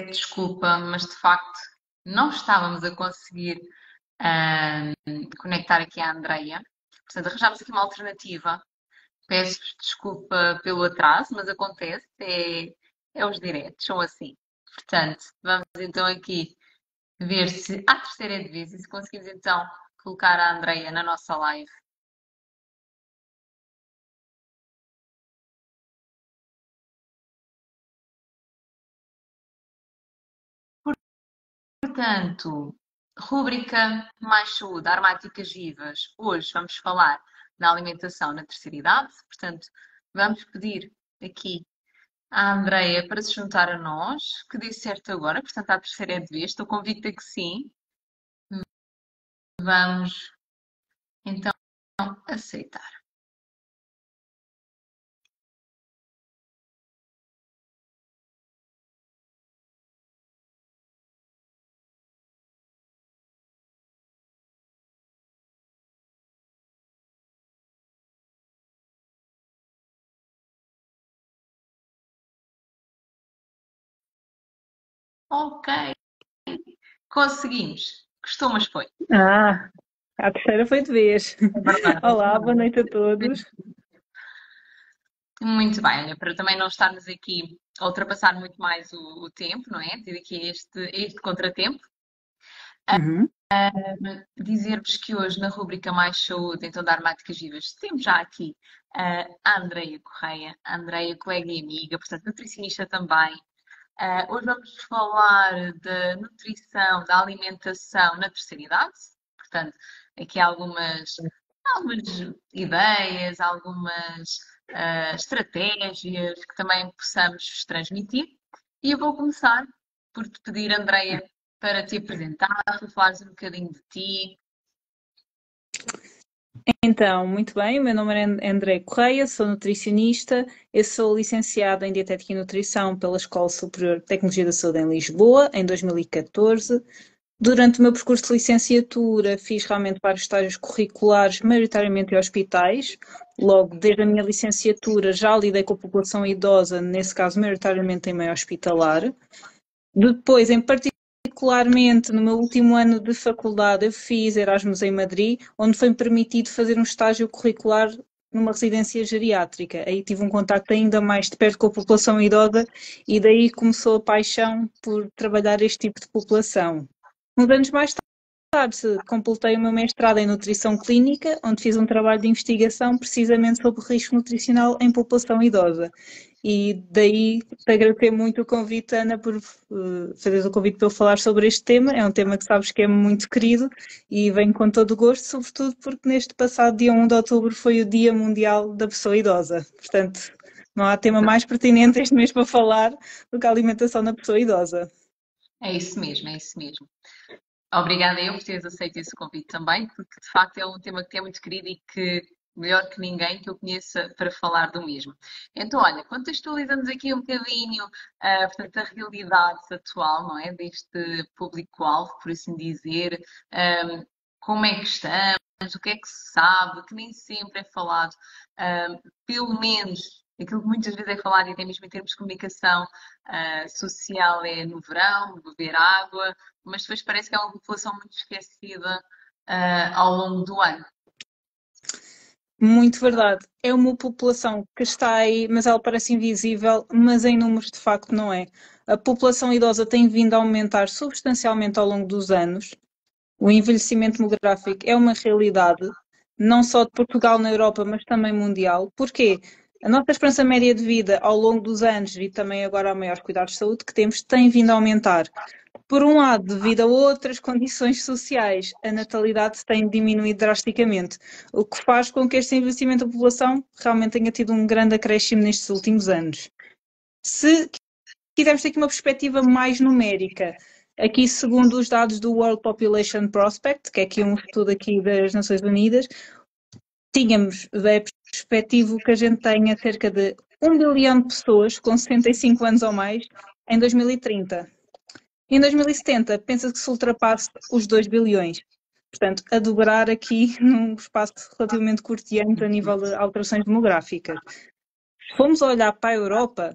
desculpa, mas de facto não estávamos a conseguir ah, conectar aqui a Andreia. Portanto, arranjámos aqui uma alternativa. Peço desculpa pelo atraso, mas acontece, é os diretos, são assim. Portanto, vamos então aqui ver se à terceira é de vez e se conseguimos então colocar a Andreia na nossa live. Portanto, rúbrica Mais Saúde, aromáticas vivas. Hoje vamos falar da alimentação na terceira idade. Portanto, vamos pedir aqui à Andreia para se juntar a nós, que dê certo agora. Portanto, à terceira é de vez. Estou convicta que sim. Vamos então aceitar. Ok, conseguimos. Gostou, mas foi. Ah, a terceira foi de vez. É verdade. Olá, boa noite a todos. Muito bem, olha, para também não estarmos aqui a ultrapassar muito mais o tempo, não é? Ter aqui este contratempo. Uhum. Dizer-vos que hoje na rubrica Mais Saúde, então da Aromáticas Vivas, temos já aqui a Andreia Correia, a Andreia, colega e amiga, portanto nutricionista também. Hoje vamos falar da nutrição, da alimentação na terceira idade, portanto, aqui há algumas ideias, algumas estratégias que também possamos vos transmitir. E eu vou começar por te pedir, Andreia, para te apresentar, para falares um bocadinho de ti. Então, muito bem, o meu nome é André Correia, sou nutricionista, eu sou licenciada em Dietética e Nutrição pela Escola Superior de Tecnologia da Saúde em Lisboa, em 2014. Durante o meu percurso de licenciatura fiz realmente vários estágios curriculares, maioritariamente em hospitais. Logo, desde a minha licenciatura já lidei com a população idosa, nesse caso maioritariamente em meio hospitalar. Depois, em particularmente no meu último ano de faculdade, eu fiz Erasmus em Madrid, onde foi-me permitido fazer um estágio curricular numa residência geriátrica. Aí tive um contacto ainda mais de perto com a população idosa e daí começou a paixão por trabalhar este tipo de população. Uns anos mais tarde, completei o meu mestrado em nutrição clínica, onde fiz um trabalho de investigação precisamente sobre o risco nutricional em população idosa. E daí te agradecer muito o convite, Ana, por fazeres o convite para eu falar sobre este tema. É um tema que sabes que é muito querido e venho com todo o gosto, sobretudo porque neste passado dia 1 de outubro foi o Dia Mundial da Pessoa Idosa. Portanto, não há tema mais pertinente este mês para falar do que a alimentação da pessoa idosa. É isso mesmo, é isso mesmo. Obrigada eu por teres aceito esse convite também, porque de facto é um tema que é muito querido e que melhor que ninguém que eu conheça para falar do mesmo. Então, olha, contextualizamos aqui um bocadinho, portanto, a realidade atual, não é? Deste público-alvo, por assim dizer, como é que estamos, o que é que se sabe, que nem sempre é falado, pelo menos aquilo que muitas vezes é falado, e até mesmo em termos de comunicação social, é no verão, beber água, mas depois parece que é uma população muito esquecida ao longo do ano. Muito verdade. É uma população que está aí, mas ela parece invisível, mas em números de facto não é. A população idosa tem vindo a aumentar substancialmente ao longo dos anos. O envelhecimento demográfico é uma realidade, não só de Portugal na Europa, mas também mundial. Porquê? A nossa esperança média de vida ao longo dos anos e também agora a maiores cuidados de saúde que temos tem vindo a aumentar. Por um lado, devido a outras condições sociais, a natalidade tem diminuído drasticamente, o que faz com que este envelhecimento da população realmente tenha tido um grande acréscimo nestes últimos anos. Se quisermos ter aqui uma perspectiva mais numérica, aqui segundo os dados do World Population Prospect, que é aqui um estudo aqui das Nações Unidas, tínhamos, é perspectivo que a gente tenha cerca de 1 bilhão de pessoas com 65 anos ou mais em 2030. Em 2070, pensa que se ultrapasse os 2 bilhões. Portanto, a dobrar aqui num espaço relativamente curto de anos a nível de alterações demográficas. Se formos olhar para a Europa,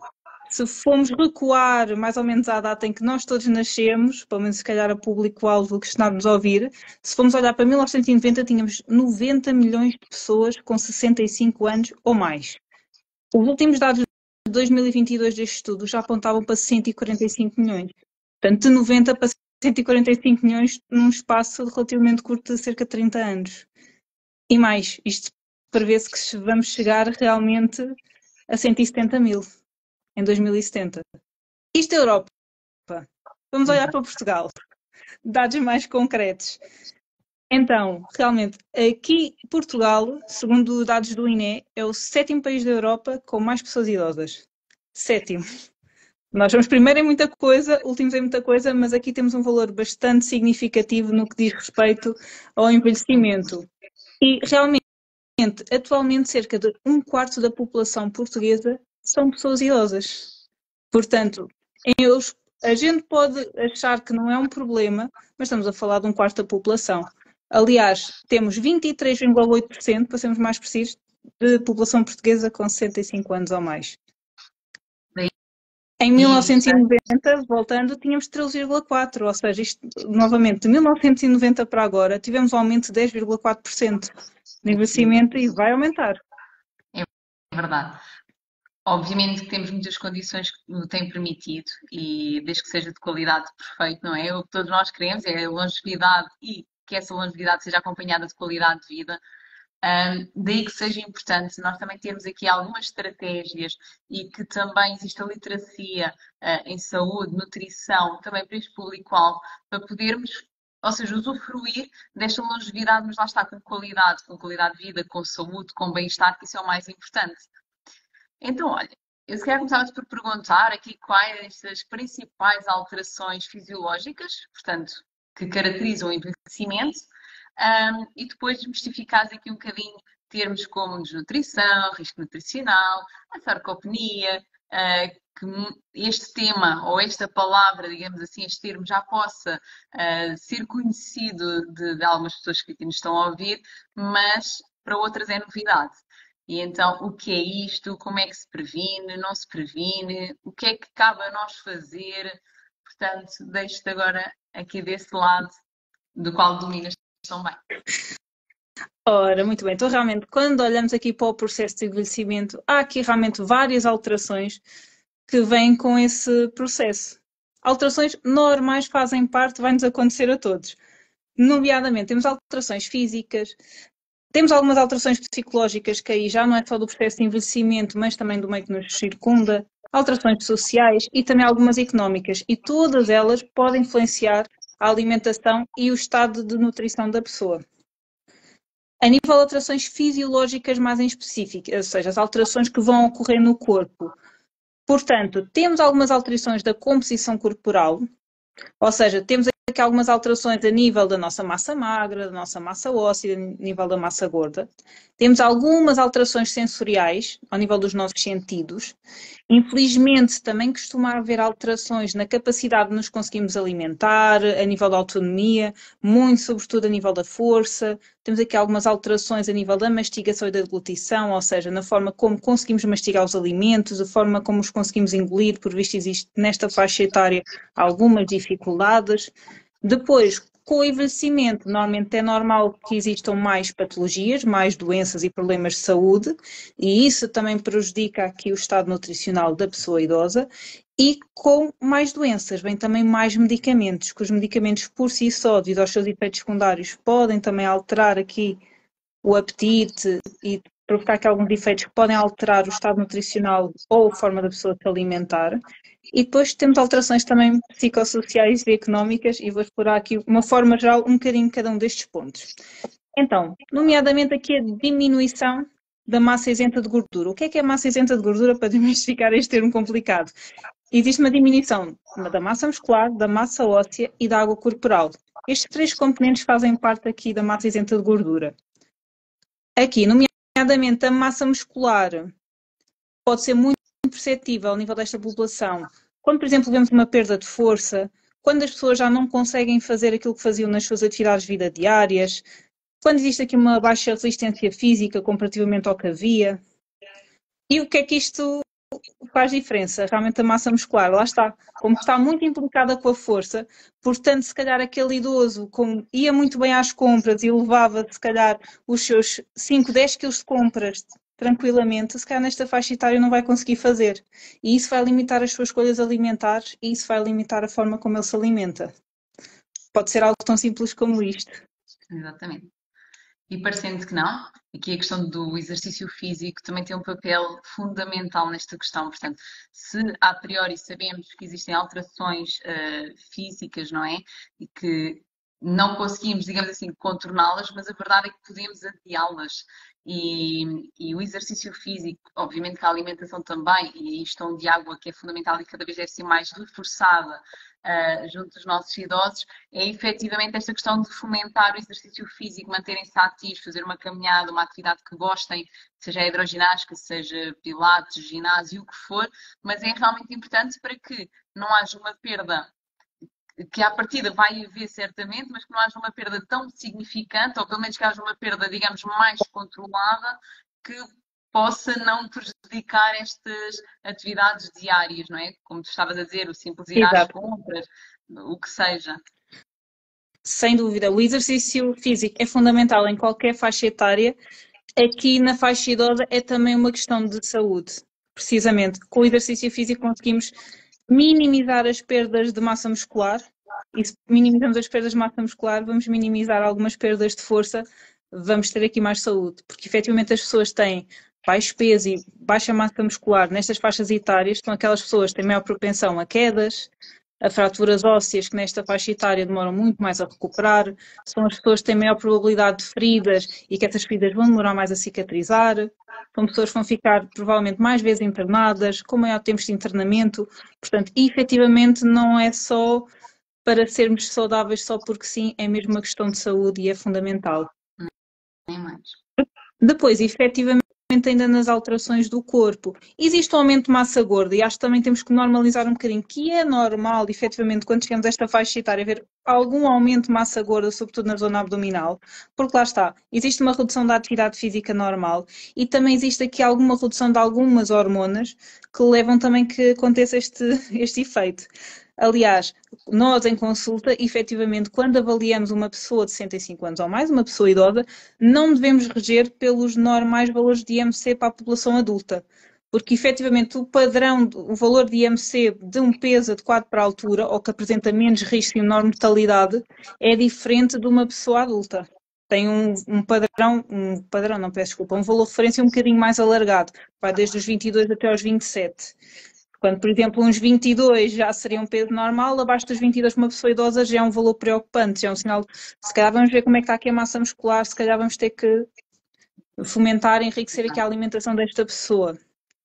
Se formos recuar mais ou menos à data em que nós todos nascemos, pelo menos se calhar a público-alvo que está-nos a ouvir, se formos olhar para 1990, tínhamos 90 milhões de pessoas com 65 anos ou mais. Os últimos dados de 2022 deste estudo já apontavam para 145 milhões. Portanto, de 90 para 145 milhões num espaço relativamente curto de cerca de 30 anos. E mais, isto prevê-se que vamos chegar realmente a 170 mil em 2070. Isto é Europa. Vamos olhar para Portugal. Dados mais concretos. Então, realmente, aqui Portugal, segundo dados do INE, é o 7º país da Europa com mais pessoas idosas. 7º. Nós somos primeiro em muita coisa, últimos em muita coisa, mas aqui temos um valor bastante significativo no que diz respeito ao envelhecimento. E realmente, atualmente, cerca de 1/4 da população portuguesa são pessoas idosas. Portanto, a gente pode achar que não é um problema, mas estamos a falar de 1/4 da população. Aliás, temos 23,8%, para sermos mais precisos, de população portuguesa com 65 anos ou mais. Em 1990, voltando, tínhamos 13,4%, ou seja, isto, novamente, de 1990 para agora, tivemos um aumento de 10,4% de envelhecimento e vai aumentar. É verdade. Obviamente que temos muitas condições que o têm permitido e desde que seja de qualidade perfeito, não é? O que todos nós queremos é a longevidade e que essa longevidade seja acompanhada de qualidade de vida. Daí que seja importante nós também termos aqui algumas estratégias e que também exista literacia em saúde, nutrição, também para este público-alvo, para podermos, ou seja, usufruir desta longevidade, mas lá está, com qualidade de vida, com saúde, com bem-estar, que isso é o mais importante. Então, olha, eu se calhar começava por perguntar aqui quais as principais alterações fisiológicas, portanto, que caracterizam o envelhecimento, e depois desmistificares aqui um bocadinho termos como desnutrição, risco nutricional, a sarcopenia, que este tema ou esta palavra, digamos assim, este termo já possa ser conhecido de algumas pessoas que aqui nos estão a ouvir, mas para outras é novidade. E então, o que é isto? Como é que se previne? Não se previne? O que é que cabe a nós fazer? Portanto, deixo-te agora aqui desse lado, do qual dominas tão bem. Ora, muito bem. Então, realmente, quando olhamos aqui para o processo de envelhecimento, há aqui realmente várias alterações que vêm com esse processo. Alterações normais fazem parte, vai-nos acontecer a todos. Nomeadamente, temos alterações físicas, temos algumas alterações psicológicas, que aí já não é só do processo de envelhecimento, mas também do meio que nos circunda, alterações sociais e também algumas económicas. E todas elas podem influenciar a alimentação e o estado de nutrição da pessoa. A nível de alterações fisiológicas mais em específico, ou seja, as alterações que vão ocorrer no corpo. Portanto, temos algumas alterações da composição corporal, ou seja, temos aqui algumas alterações a nível da nossa massa magra, da nossa massa óssea, a nível da massa gorda. Temos algumas alterações sensoriais ao nível dos nossos sentidos. Infelizmente, também costuma haver alterações na capacidade de nos conseguirmos alimentar, a nível da autonomia, muito sobretudo a nível da força. Temos aqui algumas alterações a nível da mastigação e da deglutição, ou seja, na forma como conseguimos mastigar os alimentos, a forma como os conseguimos engolir, por visto existe nesta faixa etária algumas dificuldades. Depois, com o envelhecimento, normalmente é normal que existam mais patologias, mais doenças e problemas de saúde, e isso também prejudica aqui o estado nutricional da pessoa idosa, e com mais doenças, vem também mais medicamentos, que os medicamentos por si só, devido aos seus efeitos secundários, podem também alterar aqui o apetite e provocar aqui alguns efeitos que podem alterar o estado nutricional ou a forma da pessoa se alimentar. E depois temos alterações também psicossociais e económicas, e vou explorar aqui, de uma forma geral, um bocadinho cada um destes pontos. Então, nomeadamente aqui a diminuição da massa isenta de gordura. O que é massa isenta de gordura, para desmistificar este termo complicado? Existe uma diminuição da massa muscular, da massa óssea e da água corporal. Estes 3 componentes fazem parte aqui da massa isenta de gordura. Aqui, nomeadamente, a massa muscular pode ser muito perceptível ao nível desta população. Quando, por exemplo, vemos uma perda de força, quando as pessoas já não conseguem fazer aquilo que faziam nas suas atividades de vida diárias, quando existe aqui uma baixa resistência física comparativamente ao que havia. E o que é que isto faz diferença, realmente a massa muscular, lá está, como está muito implicada com a força, portanto, se calhar aquele idoso ia muito bem às compras e levava, se calhar, os seus 5, 10 quilos de compras tranquilamente, se calhar nesta faixa etária não vai conseguir fazer. E isso vai limitar as suas escolhas alimentares e isso vai limitar a forma como ele se alimenta. Pode ser algo tão simples como isto. Exatamente. E parecendo que não, aqui a questão do exercício físico também tem um papel fundamental nesta questão. Portanto, se a priori sabemos que existem alterações físicas, não é? E que não conseguimos, digamos assim, contorná-las, mas a verdade é que podemos adiá-las. E o exercício físico, obviamente que a alimentação também, e a ingestão de água que é fundamental e cada vez deve ser mais reforçada junto dos nossos idosos, é efetivamente esta questão de fomentar o exercício físico, manterem-se ativos, fazer uma caminhada, uma atividade que gostem, seja a hidroginástica, seja pilates, ginásio, o que for, mas é realmente importante para que não haja uma perda que à partida vai haver certamente, mas que não haja uma perda tão significante, ou pelo menos que haja uma perda, digamos, mais controlada, que possa não prejudicar estas atividades diárias, não é? Como tu estavas a dizer, o simples ir às Exato. compras, o que seja. Sem dúvida, o exercício físico é fundamental em qualquer faixa etária. Aqui na faixa idosa é também uma questão de saúde. Precisamente, com o exercício físico conseguimos minimizar as perdas de massa muscular. E se minimizamos as perdas de massa muscular, vamos minimizar algumas perdas de força, vamos ter aqui mais saúde. Porque efetivamente as pessoas têm baixo peso e baixa massa muscular nestas faixas etárias, são aquelas pessoas que têm maior propensão a quedas, a fraturas ósseas que nesta faixa etária demoram muito mais a recuperar, são as pessoas que têm maior probabilidade de feridas e que essas feridas vão demorar mais a cicatrizar, são pessoas que vão ficar provavelmente mais vezes internadas, com maior tempo de internamento, portanto, efetivamente não é só para sermos saudáveis só porque sim, é mesmo uma questão de saúde e é fundamental. Nem mais. Depois, efetivamente, ainda nas alterações do corpo, existe um aumento de massa gorda e acho que também temos que normalizar um bocadinho, que é normal, efetivamente, quando chegamos a esta faixa etária, haver algum aumento de massa gorda, sobretudo na zona abdominal, porque lá está, existe uma redução da atividade física normal e também existe aqui alguma redução de algumas hormonas que levam também que aconteça este efeito. Aliás, nós em consulta, efetivamente, quando avaliamos uma pessoa de 65 anos ou mais, uma pessoa idosa, não devemos reger pelos normais valores de IMC para a população adulta. Porque, efetivamente, o padrão, o valor de IMC de um peso adequado para a altura, ou que apresenta menos risco e menor mortalidade, é diferente de uma pessoa adulta. Tem um padrão, não peço desculpa, um valor de referência um bocadinho mais alargado, vai desde os 22 até aos 27. Quando, por exemplo, uns 22 já seria um peso normal, abaixo dos 22 para uma pessoa idosa já é um valor preocupante, já é um sinal. Se calhar vamos ver como é que está aqui a massa muscular, se calhar vamos ter que fomentar, enriquecer aqui a alimentação desta pessoa.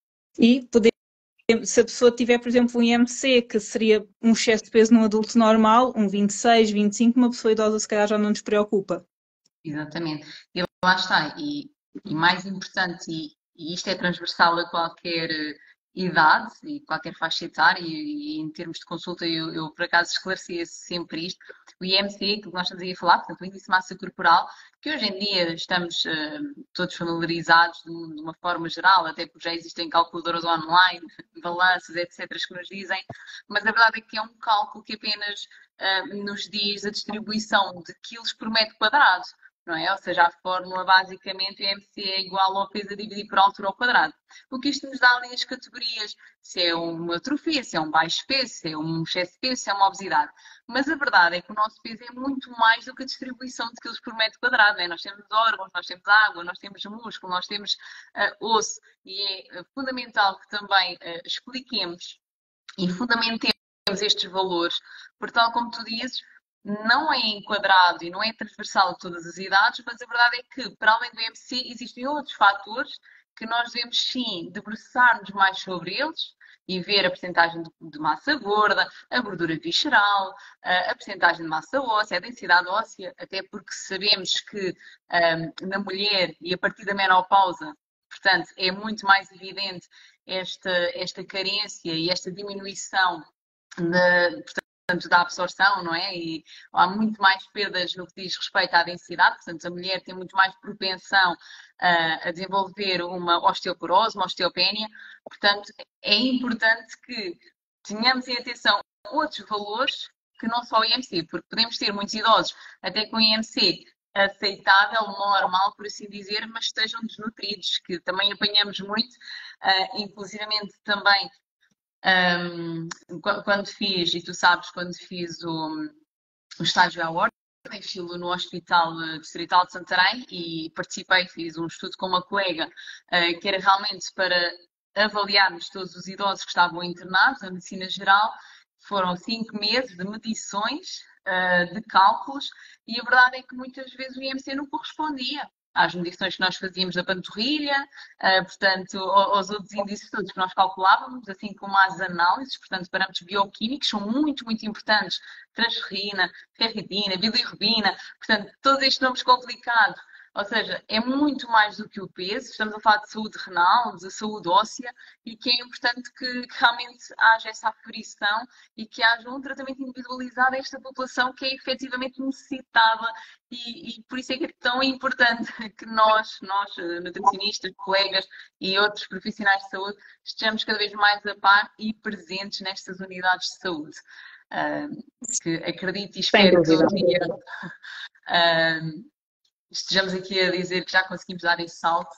E poder, se a pessoa tiver, por exemplo, um IMC, que seria um excesso de peso num adulto normal, um 26, 25, uma pessoa idosa se calhar já não nos preocupa. Exatamente. E lá está. E mais importante, e isto é transversal a qualquer idade e qualquer faixa etária, e em termos de consulta eu por acaso esclarecia sempre isto, o IMC, que nós estamos aí a falar, portanto o índice de massa corporal, que hoje em dia estamos todos familiarizados de uma forma geral, até porque já existem calculadoras online, balanças, etc., que nos dizem, mas a verdade é que é um cálculo que apenas nos diz a distribuição de quilos por metro quadrado. Não é? Ou seja, a fórmula basicamente o IMC é igual ao peso a dividir por altura ao quadrado. O que isto nos dá ali as categorias, se é uma atrofia, se é um baixo peso, se é um excesso de peso, se é uma obesidade. Mas a verdade é que o nosso peso é muito mais do que a distribuição de quilos por metro quadrado. Não é? Nós temos órgãos, nós temos água, nós temos músculo, nós temos osso. E é fundamental que também expliquemos e fundamentemos estes valores, porque tal como tu dizes, não é enquadrado e não é transversal a todas as idades, mas a verdade é que, para além do MC, existem outros fatores que nós devemos sim debruçar-nos mais sobre eles e ver a percentagem de massa gorda, a gordura visceral, a percentagem de massa óssea, a densidade óssea, até porque sabemos que na mulher e a partir da menopausa, portanto, é muito mais evidente esta carência e esta diminuição portanto, da absorção, não é? E há muito mais perdas no que diz respeito à densidade, portanto, a mulher tem muito mais propensão a desenvolver uma osteoporose, uma osteopénia. Portanto, é importante que tenhamos em atenção outros valores que não só o IMC, porque podemos ter muitos idosos até com IMC aceitável, normal, por assim dizer, mas estejam desnutridos, que também apanhamos muito, inclusivamente também quando fiz, e tu sabes, quando fiz o estágio à ordem, fiz-lo no Hospital Distrital de Santarém e participei, fiz um estudo com uma colega que era realmente para avaliarmos todos os idosos que estavam internados na medicina geral. Foram 5 meses de medições, de cálculos, e a verdade é que muitas vezes o IMC não correspondia às medições que nós fazíamos da panturrilha, portanto, aos outros índices todos que nós calculávamos, assim como às análises, portanto, parâmetros bioquímicos são muito, muito importantes, transferrina, ferritina, bilirrubina, portanto, todos estes nomes complicados. Ou seja, é muito mais do que o peso, estamos a falar de saúde renal, de saúde óssea, e que é importante que realmente haja essa aferição e que haja um tratamento individualizado a esta população que é efetivamente necessitada, e por isso é que é tão importante que nós, nutricionistas, colegas e outros profissionais de saúde, estejamos cada vez mais a par e presentes nestas unidades de saúde. Que acredito e Sem espero que dúvida. um dia estejamos aqui a dizer que já conseguimos dar esse salto,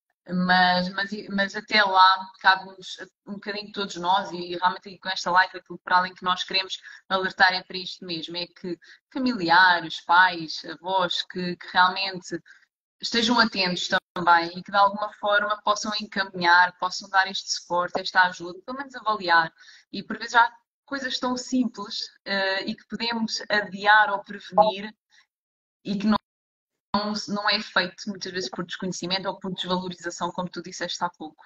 mas até lá cabe-nos um bocadinho todos nós, e realmente aqui com esta live, aquilo para além que nós queremos alertar é para isto mesmo, é que familiares, pais, avós, que realmente estejam atentos também e que de alguma forma possam encaminhar, possam dar este suporte, esta ajuda, pelo menos avaliar. E por vezes há coisas tão simples e que podemos adiar ou prevenir e que não é feito muitas vezes por desconhecimento ou por desvalorização, como tu disseste há pouco.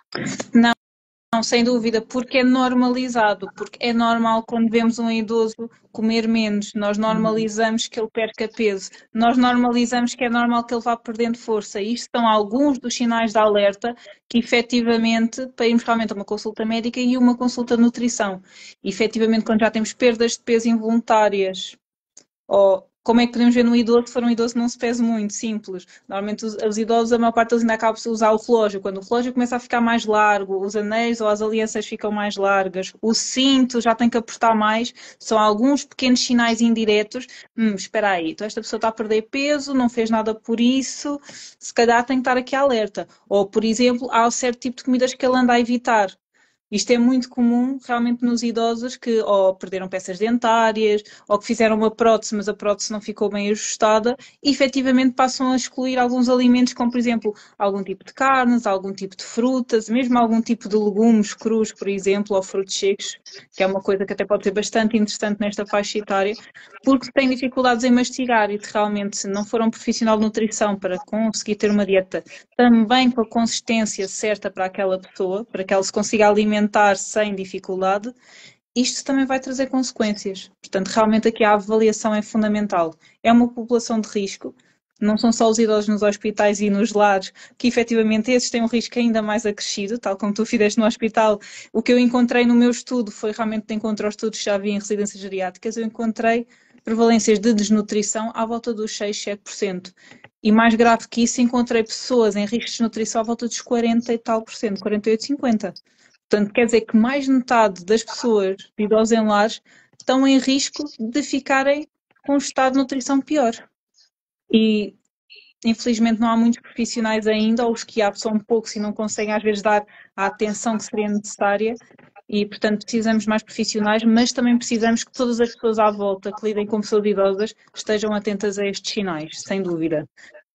Não, sem dúvida, porque é normalizado, porque é normal quando vemos um idoso comer menos, nós normalizamos que ele perca peso, nós normalizamos que é normal que ele vá perdendo força. E isto são alguns dos sinais de alerta que efetivamente, para irmos realmente a uma consulta médica e uma consulta de nutrição. E, efetivamente, quando já temos perdas de peso involuntárias, ou como é que podemos ver no idoso se for um idoso que não se pese muito, simples. Normalmente os idosos, a maior parte deles ainda acabam por usar o relógio. Quando o relógio começa a ficar mais largo, os anéis ou as alianças ficam mais largas, o cinto já tem que apertar mais, são alguns pequenos sinais indiretos. Espera aí, então esta pessoa está a perder peso, não fez nada por isso, se calhar tem que estar aqui alerta. Ou, por exemplo, há um certo tipo de comidas que ele anda a evitar. Isto é muito comum realmente nos idosos que ou perderam peças dentárias ou que fizeram uma prótese, mas a prótese não ficou bem ajustada e efetivamente passam a excluir alguns alimentos, como por exemplo algum tipo de carnes, algum tipo de frutas, mesmo algum tipo de legumes crus, por exemplo, ou frutos secos, que é uma coisa que até pode ser bastante interessante nesta faixa etária, porque têm dificuldades em mastigar e realmente se não for um profissional de nutrição para conseguir ter uma dieta também com a consistência certa para aquela pessoa, para que ela se consiga alimentar sem dificuldade, isto também vai trazer consequências. Portanto, realmente aqui a avaliação é fundamental. É uma população de risco, não são só os idosos nos hospitais e nos lares, que efetivamente esses têm um risco ainda mais acrescido, tal como tu fizeste no hospital. O que eu encontrei no meu estudo foi realmente de encontro aos estudos que já havia em residências geriátricas, eu encontrei prevalências de desnutrição à volta dos 6, 7%. E mais grave que isso, encontrei pessoas em risco de desnutrição à volta dos 40 e tal por cento, 48, 50. Portanto, quer dizer que mais de metade das pessoas de idosos em lares estão em risco de ficarem com um estado de nutrição pior. E, infelizmente, não há muitos profissionais ainda, ou os que há são poucos e não conseguem, às vezes, dar a atenção que seria necessária. E, portanto, precisamos de mais profissionais, mas também precisamos que todas as pessoas à volta que lidem com pessoas idosas estejam atentas a estes sinais, sem dúvida.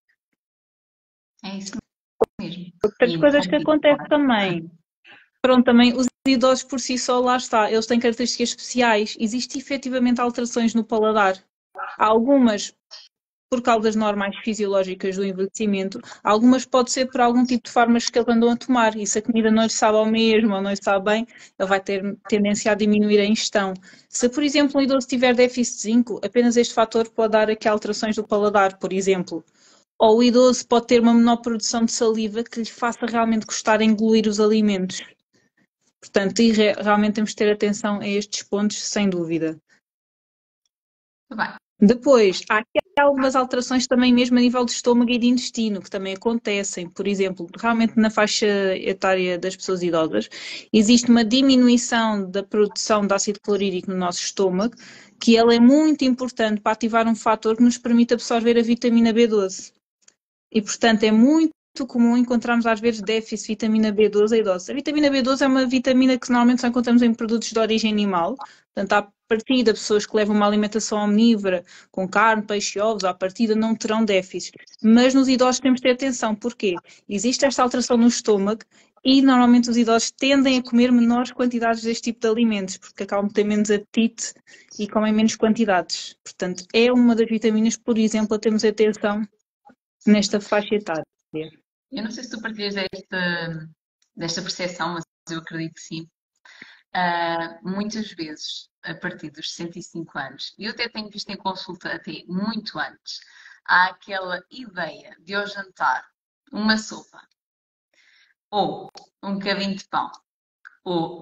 É isso mesmo. Outras coisas que acontecem também. Pronto, também os idosos por si só, lá está, eles têm características especiais. Existem efetivamente alterações no paladar. Há algumas por causas normais fisiológicas do envelhecimento, algumas pode ser por algum tipo de fármacos que eles andam a tomar, e se a comida não lhe sabe ao mesmo ou não lhe sabe bem, ele vai ter tendência a diminuir a ingestão. Se, por exemplo, um idoso tiver déficit de zinco, apenas este fator pode dar aqui alterações do paladar, por exemplo. Ou o idoso pode ter uma menor produção de saliva que lhe faça realmente gostar de engolir os alimentos. Portanto, realmente temos de ter atenção a estes pontos, sem dúvida. Muito bem. Depois, há algumas alterações também mesmo a nível de estômago e de intestino, que também acontecem. Por exemplo, realmente na faixa etária das pessoas idosas, existe uma diminuição da produção de ácido clorídrico no nosso estômago, que ela é muito importante para ativar um fator que nos permite absorver a vitamina B12. E, portanto, é muito comum encontrarmos às vezes déficit de vitamina B12 em idosos. A vitamina B12 é uma vitamina que normalmente só encontramos em produtos de origem animal. Portanto, à partida, pessoas que levam uma alimentação omnívora, com carne, peixe e ovos, à partida não terão déficit. Mas nos idosos temos de ter atenção. Porquê? Existe esta alteração no estômago e normalmente os idosos tendem a comer menores quantidades deste tipo de alimentos, porque acabam de ter menos apetite e comem menos quantidades. Portanto, é uma das vitaminas, por exemplo, a termos atenção nesta faixa etária. Eu não sei se tu partilhas desta percepção, mas eu acredito que sim. Muitas vezes, a partir dos 65 anos, e eu até tenho visto em consulta até muito antes, há aquela ideia de ao jantar uma sopa, ou um bocadinho de pão, ou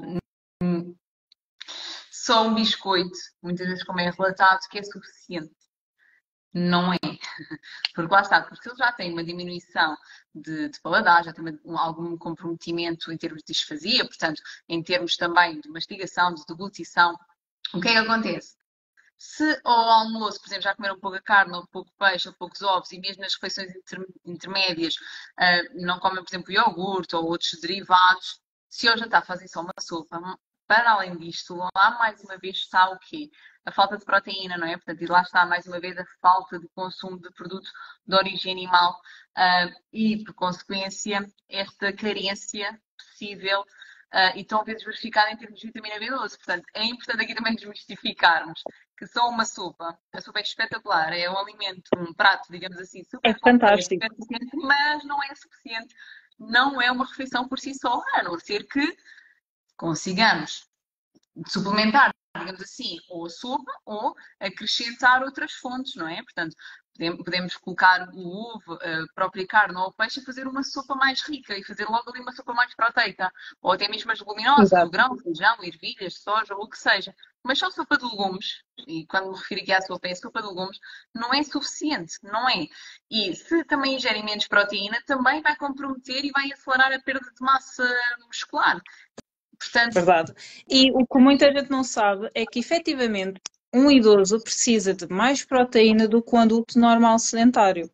só um biscoito, muitas vezes como é relatado, que é suficiente. Não é. Porque lá está, porque ele já tem uma diminuição de paladar, já tem algum comprometimento em termos de disfasia, portanto, em termos também de mastigação, de deglutição. O que é que acontece? Se ao almoço, por exemplo, já comeram pouca carne, ou pouco peixe, ou poucos ovos, e mesmo nas refeições intermédias não comem, por exemplo, iogurte ou outros derivados, se ao jantar fazem só uma sopa, para além disto, lá mais uma vez está o quê? A falta de proteína, não é? Portanto, e lá está mais uma vez a falta de consumo de produtos de origem animal e, por consequência, esta carência possível e tão vezes verificada em termos de vitamina B12. Portanto, é importante aqui também desmistificarmos que só uma sopa, a sopa é espetacular, é um alimento, um prato, digamos assim, É super completo, fantástico. super suficiente, mas não é suficiente, não é uma refeição por si só, a não ser que consigamos suplementar, digamos assim, ou a sopa ou acrescentar outras fontes, não é? Portanto, podemos colocar o ovo, a própria carne ou o peixe e fazer uma sopa mais rica e fazer logo ali uma sopa mais proteica. Ou até mesmo as leguminosas, o Exato. grão, o feijão, ervilhas, soja, ou o que seja. Mas só sopa de legumes, e quando me refiro aqui à sopa, é sopa de legumes, não é suficiente, não é? E se também ingerem menos proteína, também vai comprometer e vai acelerar a perda de massa muscular. Portanto, Verdade. E o que muita gente não sabe é que, efetivamente, um idoso precisa de mais proteína do que um adulto normal sedentário.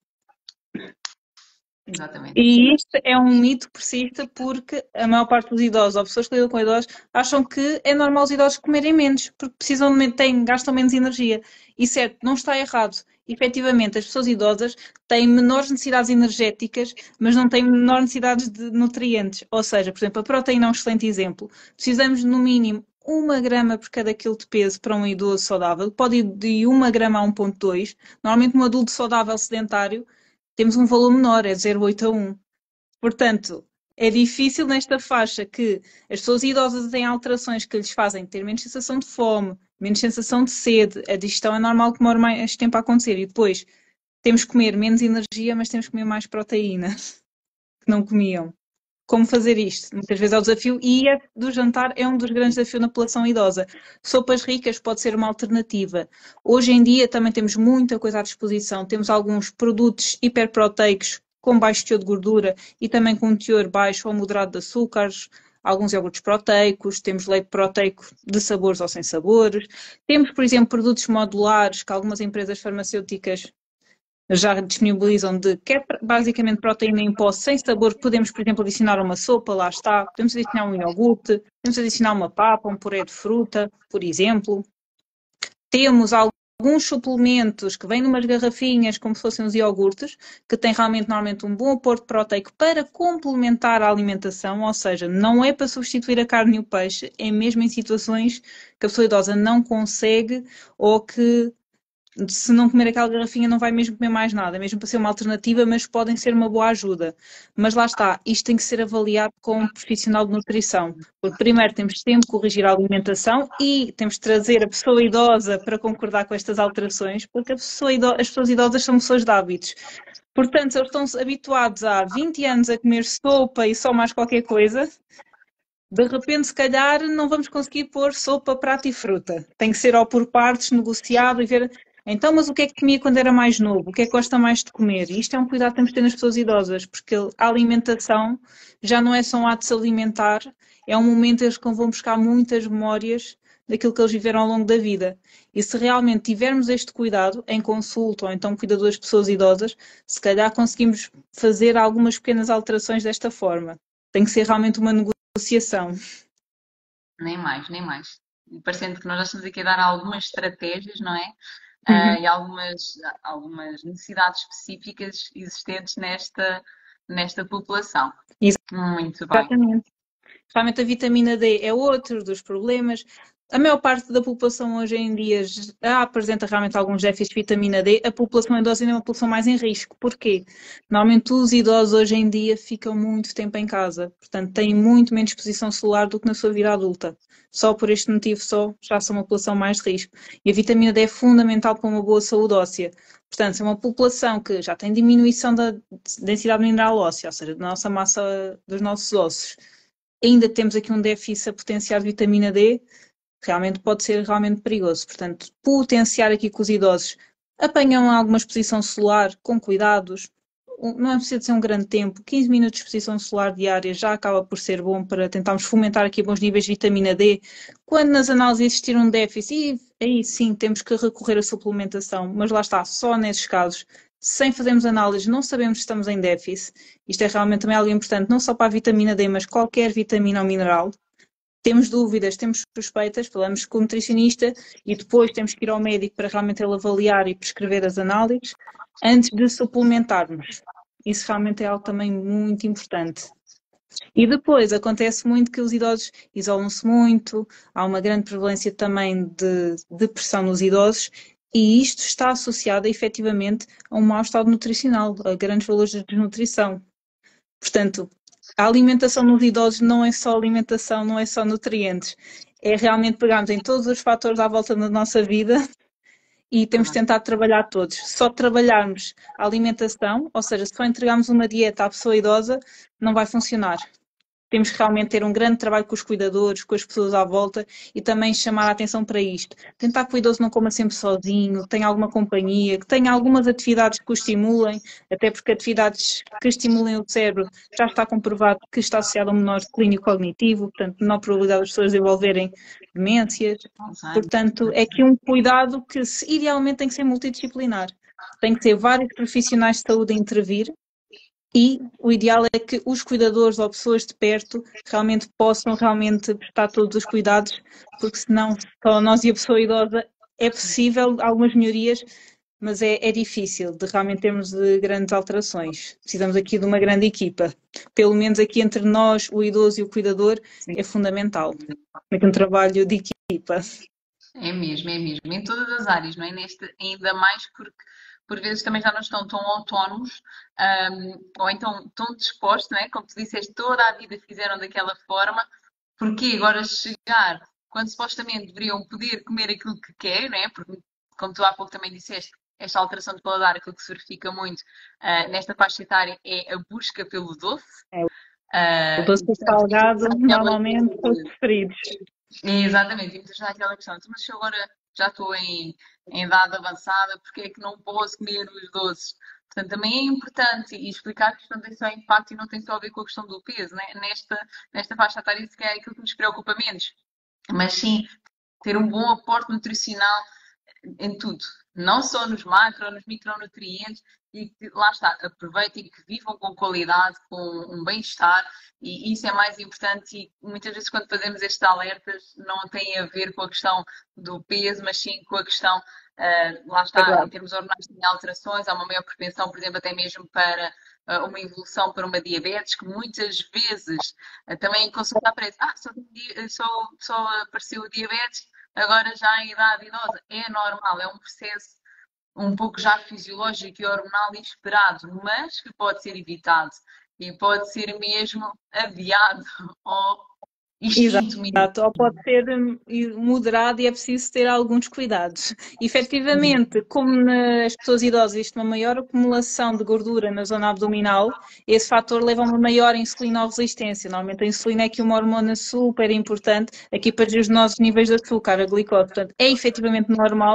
exatamente. E isto é um mito que persiste porque a maior parte dos idosos, ou pessoas que lidam com idosos, acham que é normal os idosos comerem menos, porque precisam gastam menos energia. E certo, não está errado. Efetivamente, as pessoas idosas têm menores necessidades energéticas, mas não têm menores necessidades de nutrientes. Ou seja, por exemplo, a proteína é um excelente exemplo. Precisamos, no mínimo, 1 grama por cada quilo de peso para um idoso saudável. Pode ir de 1 grama a 1,2. Normalmente, um adulto saudável sedentário temos um valor menor, é 0,8 a 1. Portanto, é difícil nesta faixa que as pessoas idosas têm alterações que lhes fazem ter menos sensação de fome, menos sensação de sede. A digestão é normal que demore mais tempo a acontecer. E depois temos que comer menos energia, mas temos que comer mais proteína, que não comiam. Como fazer isto? Muitas vezes é o desafio e do jantar é um dos grandes desafios na população idosa. Sopas ricas pode ser uma alternativa. Hoje em dia também temos muita coisa à disposição. Temos alguns produtos hiperproteicos com baixo teor de gordura e também com um teor baixo ou moderado de açúcares, alguns iogurtes proteicos, temos leite proteico de sabores ou sem sabores. Temos, por exemplo, produtos modulares que algumas empresas farmacêuticas já disponibilizam que é basicamente proteína em pó sem sabor, que podemos, por exemplo, adicionar a uma sopa, lá está. Podemos adicionar um iogurte, podemos adicionar uma papa, um puré de fruta, por exemplo. Temos alguns suplementos que vêm numas garrafinhas, como se fossem os iogurtes, que têm realmente normalmente um bom aporte proteico para complementar a alimentação, ou seja, não é para substituir a carne e o peixe, é mesmo em situações que a pessoa idosa não consegue ou que se não comer aquela garrafinha não vai mesmo comer mais nada, mesmo para ser uma alternativa, mas podem ser uma boa ajuda. Mas lá está, isto tem que ser avaliado com um profissional de nutrição, porque primeiro temos sempre que corrigir a alimentação e temos de trazer a pessoa idosa para concordar com estas alterações, porque as pessoas idosas são pessoas de hábitos. Portanto, se eles estão habituados há 20 anos a comer sopa e só mais qualquer coisa, de repente, se calhar, não vamos conseguir pôr sopa, prato e fruta. Tem que ser ou por partes, negociado e ver Então, mas o que é que comia quando era mais novo? O que é que gosta mais de comer? E isto é um cuidado que temos de ter nas pessoas idosas, porque a alimentação já não é só um ato de se alimentar, é um momento em que vão buscar muitas memórias daquilo que eles viveram ao longo da vida. E se realmente tivermos este cuidado em consulta ou então cuidado das pessoas idosas, se calhar conseguimos fazer algumas pequenas alterações desta forma. Tem que ser realmente uma negociação. Nem mais, nem mais. E parecendo que nós já estamos aqui a dar algumas estratégias, não é? Uhum. E algumas necessidades específicas existentes nesta população. Muito bem. Exatamente. Realmente a vitamina D é outro dos problemas. A maior parte da população hoje em dia já apresenta realmente alguns déficits de vitamina D. A população idosa ainda é uma população mais em risco. Porquê? Normalmente os idosos hoje em dia ficam muito tempo em casa. Portanto, têm muito menos exposição solar do que na sua vida adulta. Só por este motivo só já são uma população mais de risco. E a vitamina D é fundamental para uma boa saúde óssea. Portanto, se é uma população que já tem diminuição da densidade mineral óssea, ou seja, da nossa massa dos nossos ossos, ainda temos aqui um déficit a potenciar de vitamina D, realmente pode ser realmente perigoso. Portanto, potenciar aqui com os idosos, apanham alguma exposição solar com cuidados, não é preciso ser um grande tempo, 15 minutos de exposição solar diária já acaba por ser bom para tentarmos fomentar aqui bons níveis de vitamina D. Quando nas análises existir um déficit, aí sim temos que recorrer à suplementação, mas lá está, só nesses casos, sem fazermos análises, não sabemos se estamos em déficit. Isto é realmente também algo importante, não só para a vitamina D, mas qualquer vitamina ou mineral. Temos dúvidas, temos suspeitas, falamos com o nutricionista e depois temos que ir ao médico para realmente ele avaliar e prescrever as análises antes de suplementarmos. Isso realmente é algo também muito importante. E depois acontece muito que os idosos isolam-se muito, há uma grande prevalência também de depressão nos idosos e isto está associado efetivamente a um mau estado nutricional, a grandes valores de desnutrição. Portanto, a alimentação nos idosos não é só alimentação, não é só nutrientes. É realmente pegarmos em todos os fatores à volta da nossa vida e temos de tentar trabalhar todos. Só trabalharmos a alimentação, ou seja, se só entregarmos uma dieta à pessoa idosa, não vai funcionar. Temos que realmente ter um grande trabalho com os cuidadores, com as pessoas à volta e também chamar a atenção para isto. Tentar que o idoso não coma sempre sozinho, que tenha alguma companhia, que tenha algumas atividades que o estimulem, até porque atividades que estimulem o cérebro já está comprovado que está associado a um menor declínio cognitivo, portanto, menor probabilidade das pessoas desenvolverem demências. Portanto, é que um cuidado que idealmente tem que ser multidisciplinar. Tem que ter vários profissionais de saúde a intervir e o ideal é que os cuidadores ou pessoas de perto realmente possam realmente prestar todos os cuidados, porque senão só nós e a pessoa idosa é possível algumas melhorias, mas é difícil de realmente termos de grandes alterações. Precisamos aqui de uma grande equipa. Pelo menos aqui entre nós, o idoso e o cuidador, é fundamental. É um trabalho de equipa. É mesmo, é mesmo. Em todas as áreas, não é? Neste, ainda mais porque por vezes também já não estão tão autónomos, ou então tão dispostos, não é? Como tu disseste, toda a vida fizeram daquela forma, porque agora chegar, quando supostamente deveriam poder comer aquilo que querem, não é? Porque, como tu há pouco também disseste, esta alteração de paladar, aquilo que se verifica muito nesta faixa etária é a busca pelo doce. É, o Uh, doce salgado, normalmente, são os preferidos. Exatamente, e muitas vezes há aquela questão, "Então, mas se eu agora já estou em idade avançada, porque é que não posso comer os doces?" Portanto, também é importante e explicar que isto não tem só impacto e não tem só a ver com a questão do peso, né? Nesta faixa etária, isso que é aquilo que nos preocupa menos. Mas sim, ter um bom aporte nutricional em tudo, não só nos macro, nos micronutrientes, e que lá está, aproveitem que vivam com qualidade, com um bem-estar, e isso é mais importante. E muitas vezes, quando fazemos estes alertas, não tem a ver com a questão do peso, mas sim com a questão, lá está, em termos hormonais, tem alterações, há uma maior propensão, por exemplo, até mesmo para uma evolução para uma diabetes, que muitas vezes também em consulta aparece, só apareceu o diabetes agora já em idade idosa. É normal, é um processo um pouco já fisiológico e hormonal esperado, mas que pode ser evitado e pode ser mesmo adiado ou extinto mesmo. Exato, ou pode ser moderado e é preciso ter alguns cuidados. Efetivamente, como nas pessoas idosas existe uma maior acumulação de gordura na zona abdominal, esse fator leva a uma maior insulinoresistência. Normalmente a insulina é aqui uma hormona super importante aqui para gerir os nossos níveis de açúcar, a glicose. Portanto, é efetivamente normal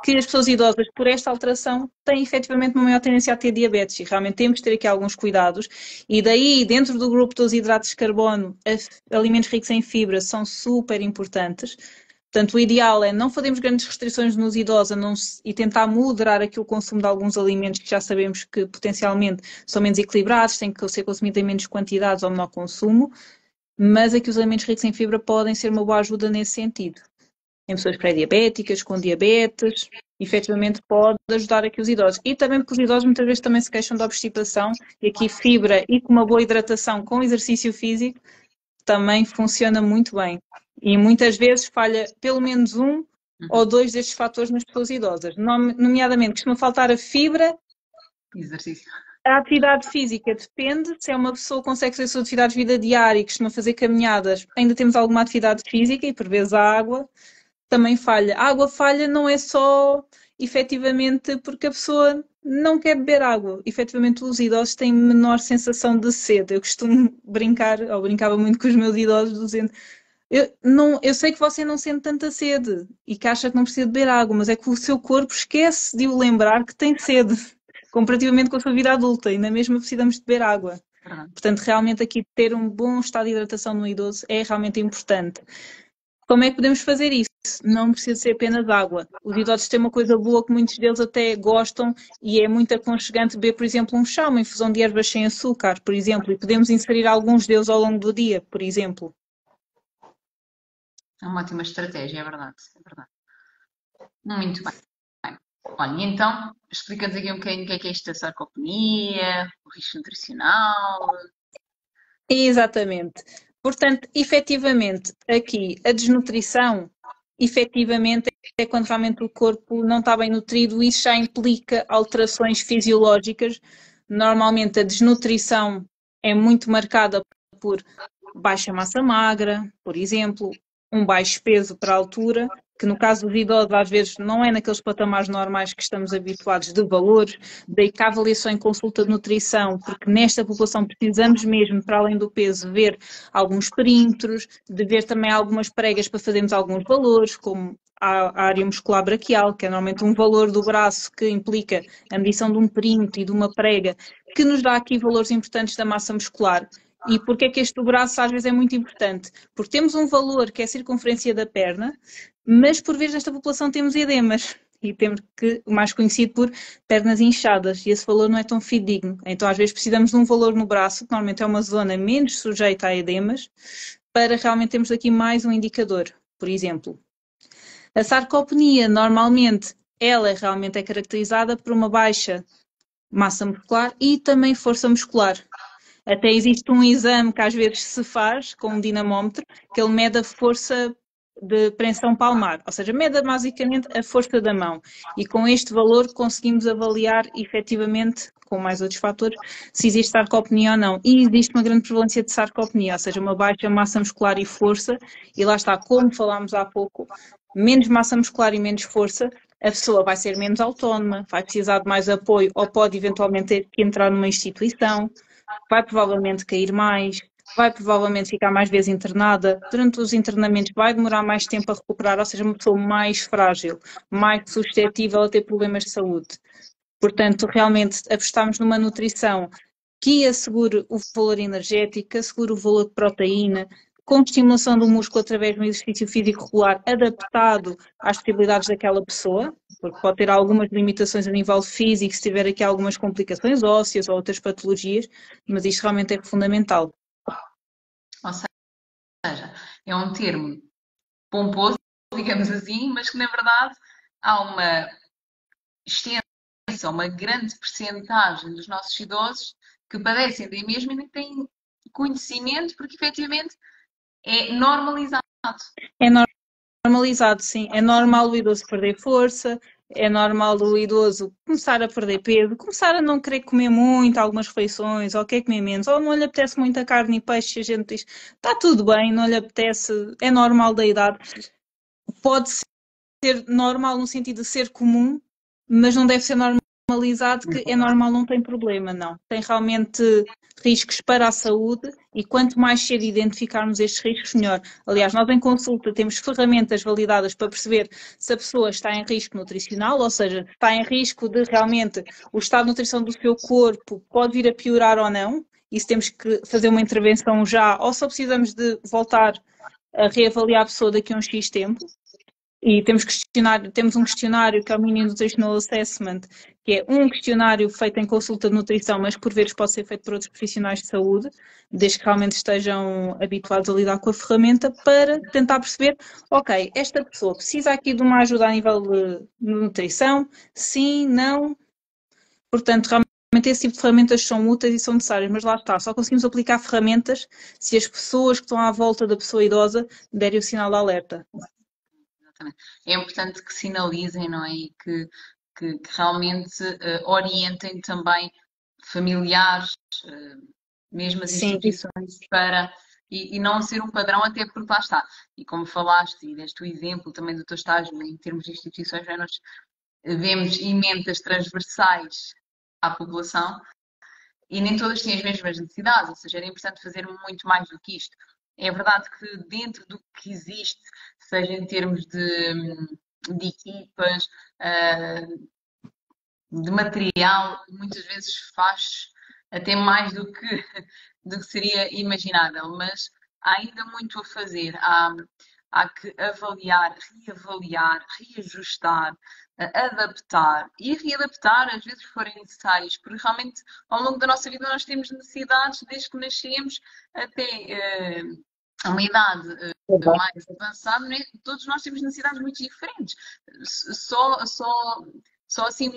que as pessoas idosas, por esta alteração, têm efetivamente uma maior tendência a ter diabetes e realmente temos de ter aqui alguns cuidados. E daí, dentro do grupo dos hidratos de carbono, alimentos ricos em fibra são super importantes. Portanto, o ideal é não fazermos grandes restrições nos idosos e tentar moderar aqui o consumo de alguns alimentos que já sabemos que potencialmente são menos equilibrados, têm que ser consumidos em menos quantidades ou menor consumo, mas aqui os alimentos ricos em fibra podem ser uma boa ajuda nesse sentido. Em pessoas pré-diabéticas, com diabetes, efetivamente pode ajudar aqui os idosos. E também porque os idosos muitas vezes também se queixam de obstipação e aqui fibra e com uma boa hidratação com exercício físico também funciona muito bem. E muitas vezes falha pelo menos um ou dois destes fatores nas pessoas idosas. Nomeadamente, costuma faltar a fibra. Exercício. A atividade física depende, se é uma pessoa que consegue fazer a sua atividade de vida diária e costuma fazer caminhadas, ainda temos alguma atividade física e por vezes a água também falha. A água falha não é só efetivamente porque a pessoa não quer beber água. Efetivamente os idosos têm menor sensação de sede. Eu costumo brincar, ou brincava muito com os meus idosos, dizendo eu sei que você não sente tanta sede e que acha que não precisa beber água, mas é que o seu corpo esquece de o lembrar que tem sede, comparativamente com a sua vida adulta, e na mesma precisamos de beber água. Portanto, realmente aqui ter um bom estado de hidratação no idoso é realmente importante. Como é que podemos fazer isso? Não precisa ser apenas água. Os idosos têm uma coisa boa que muitos deles até gostam e é muito aconchegante beber, por exemplo, um chá, uma infusão de ervas sem açúcar, por exemplo, e podemos inserir alguns deles ao longo do dia, por exemplo. É uma ótima estratégia, é verdade. É verdade. Muito bem. Olha, então, explica-nos aqui um bocadinho o que é isto da sarcopenia, o risco nutricional. Exatamente. Portanto, efetivamente, aqui a desnutrição, efetivamente, é quando realmente o corpo não está bem nutrido, isso já implica alterações fisiológicas. Normalmente a desnutrição é muito marcada por baixa massa magra, por exemplo, um baixo peso para a altura, que no caso dos idosos às vezes não é naqueles patamares normais que estamos habituados de valores, daí que a avaliação em consulta de nutrição, porque nesta população precisamos mesmo, para além do peso, ver alguns perímetros, de ver também algumas pregas para fazermos alguns valores, como a área muscular braquial, que é normalmente um valor do braço que implica a medição de um perímetro e de uma prega, que nos dá aqui valores importantes da massa muscular. E porquê é que este do braço às vezes é muito importante? Porque temos um valor que é a circunferência da perna, mas por vezes nesta população temos edemas. E temos que, o mais conhecido por pernas inchadas, e esse valor não é tão fidedigno. Então às vezes precisamos de um valor no braço, que normalmente é uma zona menos sujeita a edemas, para realmente termos aqui mais um indicador, por exemplo. A sarcopenia, normalmente, ela realmente é caracterizada por uma baixa massa muscular e também força muscular. Até existe um exame que às vezes se faz com um dinamómetro, que ele mede a força de preensão palmar, ou seja, mede basicamente a força da mão. E com este valor conseguimos avaliar efetivamente, com mais outros fatores, se existe sarcopenia ou não. E existe uma grande prevalência de sarcopenia, ou seja, uma baixa massa muscular e força, e lá está, como falámos há pouco, menos massa muscular e menos força, a pessoa vai ser menos autónoma, vai precisar de mais apoio ou pode eventualmente ter que entrar numa instituição, vai provavelmente cair mais, vai provavelmente ficar mais vezes internada. Durante os internamentos vai demorar mais tempo a recuperar, ou seja, uma pessoa mais frágil, mais suscetível a ter problemas de saúde. Portanto, realmente apostamos numa nutrição que assegure o valor energético, que assegure o valor de proteína, com estimulação do músculo através de um exercício físico regular adaptado às possibilidades daquela pessoa, porque pode ter algumas limitações a nível físico, se tiver aqui algumas complicações ósseas ou outras patologias, mas isto realmente é fundamental. Ou seja, é um termo pomposo, digamos assim, mas que na verdade há uma extensa, uma grande percentagem dos nossos idosos que padecem de mesmo e nem têm conhecimento, porque efetivamente é normalizado. É normalizado, sim. É normal o idoso perder força, é normal o idoso começar a perder peso, começar a não querer comer muito algumas refeições, ou quer comer menos, ou não lhe apetece muita carne e peixe, a gente diz, está tudo bem, não lhe apetece, é normal da idade. Pode ser normal no sentido de ser comum, mas não deve ser normal normalizado que é normal, não tem problema, não. Tem realmente riscos para a saúde e quanto mais cedo identificarmos estes riscos, melhor. Aliás, nós em consulta temos ferramentas validadas para perceber se a pessoa está em risco nutricional, ou seja, está em risco de realmente o estado de nutrição do seu corpo pode vir a piorar ou não. E se temos que fazer uma intervenção já, ou só precisamos de voltar a reavaliar a pessoa daqui a um X tempo. E temos um questionário que é o Mini Nutritional Assessment, que é um questionário feito em consulta de nutrição, mas por vezes pode ser feito por outros profissionais de saúde, desde que realmente estejam habituados a lidar com a ferramenta, para tentar perceber, ok, esta pessoa precisa aqui de uma ajuda a nível de nutrição? Sim, não? Portanto, realmente esse tipo de ferramentas são úteis e são necessárias, mas lá está, só conseguimos aplicar ferramentas se as pessoas que estão à volta da pessoa idosa derem o sinal de alerta. Exatamente. É importante que sinalizem, não é? E que realmente orientem também familiares, mesmo as Sim, isso. instituições, para. E não ser um padrão, até porque lá está. E como falaste, e deste o exemplo também do teu estágio em termos de instituições, não é? Nós vemos emendas transversais à população e nem todas têm as mesmas necessidades, ou seja, era importante fazer muito mais do que isto. É verdade que dentro do que existe, seja em termos de equipas, de material, muitas vezes faz até mais do que seria imaginável, mas há ainda muito a fazer. Há que avaliar, reavaliar, reajustar, adaptar e readaptar às vezes forem necessários, porque realmente ao longo da nossa vida nós temos necessidades desde que nascemos até a uma idade mais avançada, né? Todos nós temos necessidades muito diferentes. Só, só, só assim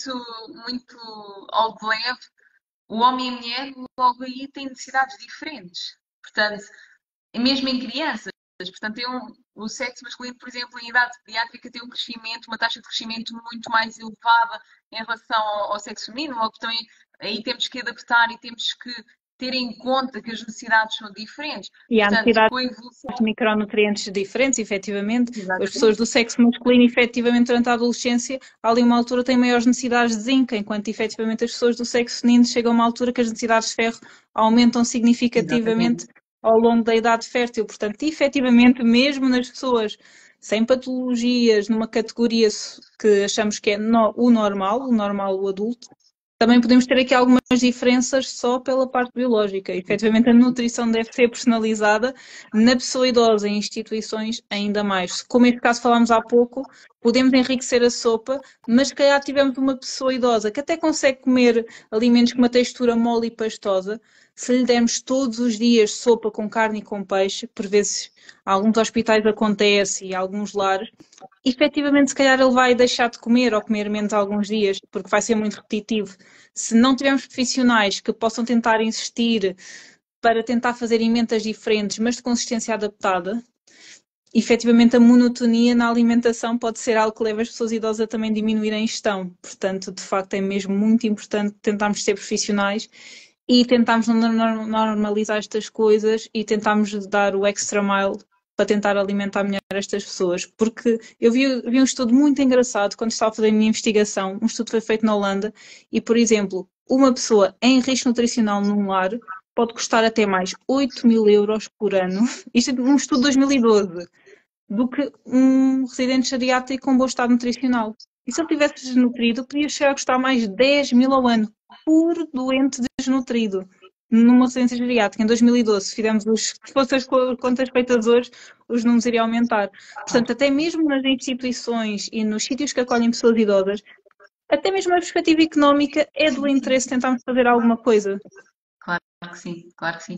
muito ao de leve, o homem e a mulher logo aí têm necessidades diferentes. Portanto, mesmo em crianças, portanto, o sexo masculino, por exemplo, em idade pediátrica tem um crescimento, uma taxa de crescimento muito mais elevada em relação ao sexo feminino, logo também aí temos que adaptar e temos que ter em conta que as necessidades são diferentes. E há Portanto, necessidades com a evolução. de micronutrientes diferentes, efetivamente. As pessoas Exatamente. do sexo masculino, efetivamente, durante a adolescência, há ali uma altura têm maiores necessidades de zinco, enquanto efetivamente as pessoas do sexo feminino chegam a uma altura que as necessidades de ferro aumentam significativamente Exatamente. ao longo da idade fértil. Portanto, efetivamente, mesmo nas pessoas sem patologias, numa categoria que achamos que é o normal, o adulto, também podemos ter aqui algumas diferenças só pela parte biológica. Efetivamente, a nutrição deve ser personalizada na pessoa idosa, em instituições ainda mais. Como este caso falámos há pouco, podemos enriquecer a sopa, mas se calhar tivemos uma pessoa idosa que até consegue comer alimentos com uma textura mole e pastosa, se lhe dermos todos os dias sopa com carne e com peixe, por vezes alguns hospitais acontece e alguns lares, efetivamente, se calhar ele vai deixar de comer ou comer menos alguns dias, porque vai ser muito repetitivo. Se não tivermos profissionais que possam tentar insistir para tentar fazer emendas diferentes, mas de consistência adaptada, efetivamente a monotonia na alimentação pode ser algo que leva as pessoas idosas a também diminuir a ingestão. Portanto, de facto, é mesmo muito importante tentarmos ser profissionais e tentarmos normalizar estas coisas e tentarmos dar o extra mile para tentar alimentar melhor estas pessoas. Porque eu vi um estudo muito engraçado quando estava a fazer a minha investigação. Um estudo foi feito na Holanda e, por exemplo, uma pessoa em risco nutricional num lar pode custar até mais 8.000 euros por ano. Isto é um estudo de 2012, do que um residente geriátrico com bom estado nutricional. E se ele tivesse desnutrido, podia chegar a custar mais 10.000 ao ano por doente desnutrido. Numa residência geriátrica, em 2012, se fossem as contas feitas hoje, os números iriam aumentar. Portanto, até mesmo nas instituições e nos sítios que acolhem pessoas idosas, até mesmo a perspectiva económica é do interesse tentarmos fazer alguma coisa. Claro que sim, claro que sim.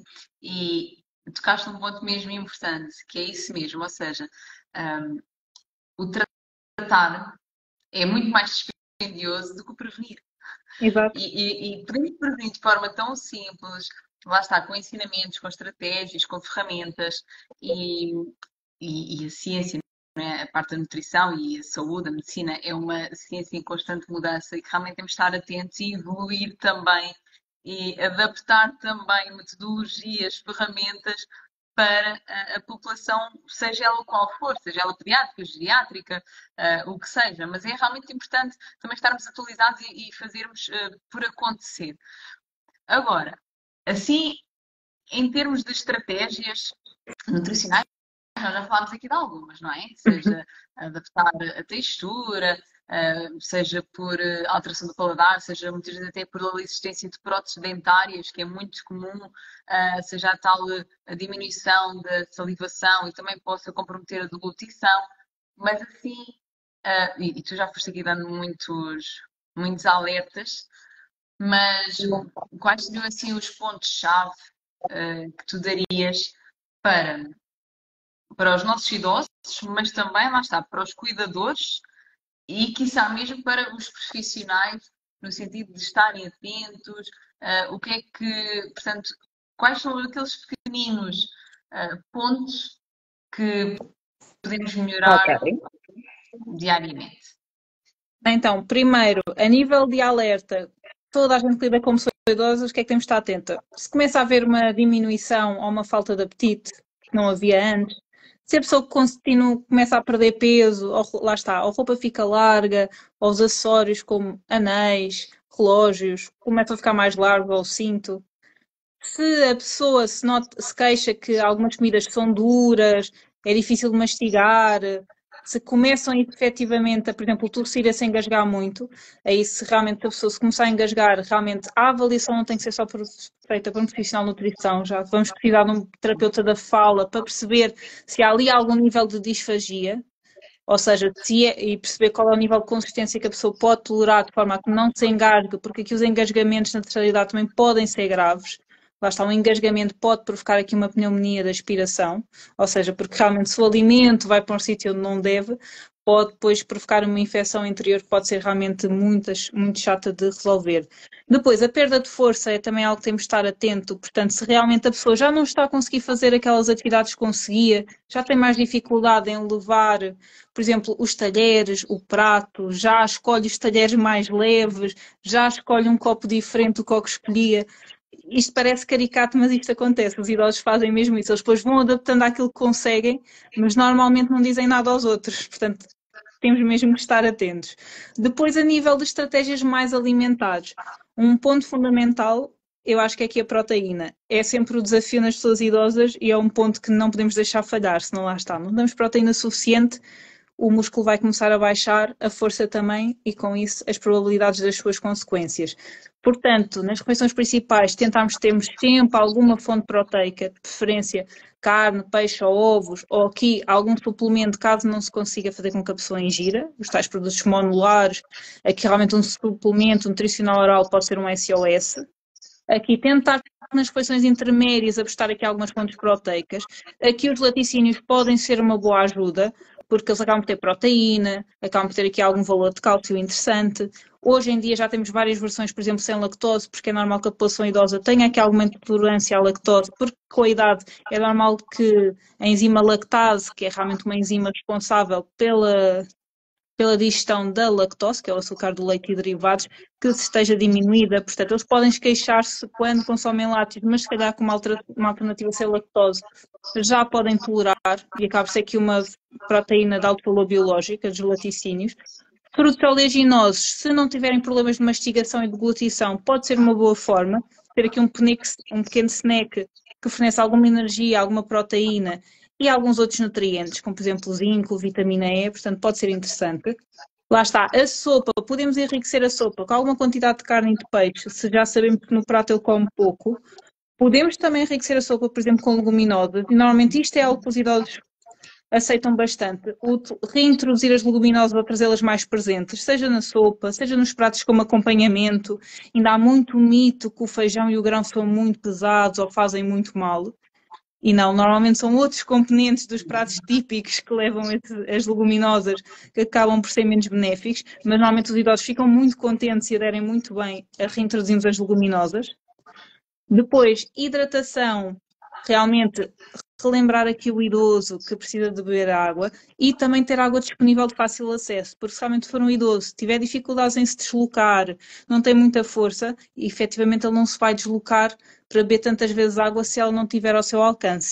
E tocaste num ponto mesmo importante, que é isso mesmo, ou seja, um, o tratar é muito mais dispendioso do que o prevenir. Exato. E podemos prevenir de forma tão simples, lá está, com ensinamentos, com estratégias, com ferramentas e a ciência, não é? A parte da nutrição e a saúde, a medicina é uma ciência em constante mudança e que realmente temos de estar atentos e evoluir também e adaptar também metodologias, ferramentas para a população, seja ela qual for, seja ela pediátrica, geriátrica, o que seja, mas é realmente importante também estarmos atualizados e fazermos por acontecer. Agora, assim, em termos de estratégias nutricionais, nós já falámos aqui de algumas, não é? Seja adaptar a textura, seja por alteração do paladar, seja muitas vezes até por a existência de próteses dentárias, que é muito comum, seja a tal a diminuição da salivação e também possa comprometer a deglutição, mas assim, e tu já foste aqui dando muitos alertas, mas quais seriam assim os pontos-chave que tu darias para os nossos idosos, mas também, lá está, para os cuidadores e, quiçá, mesmo para os profissionais, no sentido de estarem atentos, o que é que, portanto, quais são aqueles pequeninos pontos que podemos melhorar Ok. diariamente? Então, primeiro, a nível de alerta, toda a gente que lida com pessoas idosas, o que é que temos de estar atenta? Se começa a haver uma diminuição ou uma falta de apetite, que não havia antes, se a pessoa começa a perder peso, ou, lá está, ou a roupa fica larga, ou os acessórios como anéis, relógios, começam a ficar mais largos, ou o cinto. Se a pessoa se queixa que algumas comidas são duras, é difícil de mastigar, se começam efetivamente a, por exemplo, tossir a se engasgar muito, aí se realmente a pessoa se começar a engasgar, realmente a avaliação não tem que ser só feita por um profissional de nutrição, já vamos precisar de um terapeuta da fala para perceber se há ali algum nível de disfagia, ou seja, e perceber qual é o nível de consistência que a pessoa pode tolerar de forma a que não se engasgue, porque aqui os engasgamentos na terceira idade também podem ser graves. Lá está, um engasgamento pode provocar aqui uma pneumonia da aspiração, ou seja, porque realmente se o alimento vai para um sítio onde não deve, pode depois provocar uma infecção interior que pode ser realmente muito chata de resolver. Depois, a perda de força é também algo que temos de estar atento, portanto, se realmente a pessoa já não está a conseguir fazer aquelas atividades que conseguia, já tem mais dificuldade em levar, por exemplo, os talheres, o prato, já escolhe os talheres mais leves, já escolhe um copo diferente do que escolhia. Isto parece caricato, mas isto acontece. Os idosos fazem mesmo isso. Eles depois vão adaptando àquilo que conseguem, mas normalmente não dizem nada aos outros. Portanto, temos mesmo que estar atentos. Depois, a nível de estratégias mais alimentares, um ponto fundamental, eu acho que é aqui a proteína. É sempre o desafio nas pessoas idosas e é um ponto que não podemos deixar falhar, senão lá está. Não damos proteína suficiente, o músculo vai começar a baixar, a força também, e com isso as probabilidades das suas consequências. Portanto, nas refeições principais, tentarmos termos sempre alguma fonte proteica, de preferência carne, peixe ou ovos, ou aqui algum suplemento, caso não se consiga fazer com que a pessoa ingira, os tais produtos monolares, aqui realmente um suplemento nutricional oral pode ser um SOS. Aqui tentar nas refeições intermédias apostar aqui algumas fontes proteicas. Aqui os laticínios podem ser uma boa ajuda, porque eles acabam por ter proteína, acabam por ter aqui algum valor de cálcio interessante. Hoje em dia já temos várias versões, por exemplo, sem lactose, porque é normal que a população idosa tenha aqui alguma intolerância à lactose, porque com a idade é normal que a enzima lactase, que é realmente uma enzima responsável pela digestão da lactose, que é o açúcar do leite e derivados, que se esteja diminuída. Portanto, eles podem queixar-se quando consomem lácteos, mas se calhar com uma alternativa sem lactose já podem tolerar, e acaba por ser aqui uma proteína de alto valor biológico, dos laticínios. Frutos oleaginosos, se não tiverem problemas de mastigação e deglutição, pode ser uma boa forma, ter aqui um pequeno snack que fornece alguma energia, alguma proteína e alguns outros nutrientes, como por exemplo zinco, vitamina E, portanto pode ser interessante. Lá está, a sopa, podemos enriquecer a sopa com alguma quantidade de carne e de peixe, se já sabemos que no prato ele come pouco. Podemos também enriquecer a sopa, por exemplo, com leguminosas, e normalmente isto é algo que os idosos aceitam bastante. Reintroduzir as leguminosas ou trazê-las mais presentes, seja na sopa, seja nos pratos como acompanhamento. Ainda há muito mito que o feijão e o grão são muito pesados ou fazem muito mal. E não, normalmente são outros componentes dos pratos típicos que levam as leguminosas que acabam por ser menos benéficos, mas normalmente os idosos ficam muito contentes e aderem muito bem a reintroduzirmos as leguminosas. Depois, hidratação, realmente relembrar aqui o idoso que precisa de beber água e também ter água disponível de fácil acesso, porque se realmente for um idoso, tiver dificuldades em se deslocar, não tem muita força, e efetivamente ele não se vai deslocar para beber tantas vezes água se ela não tiver ao seu alcance.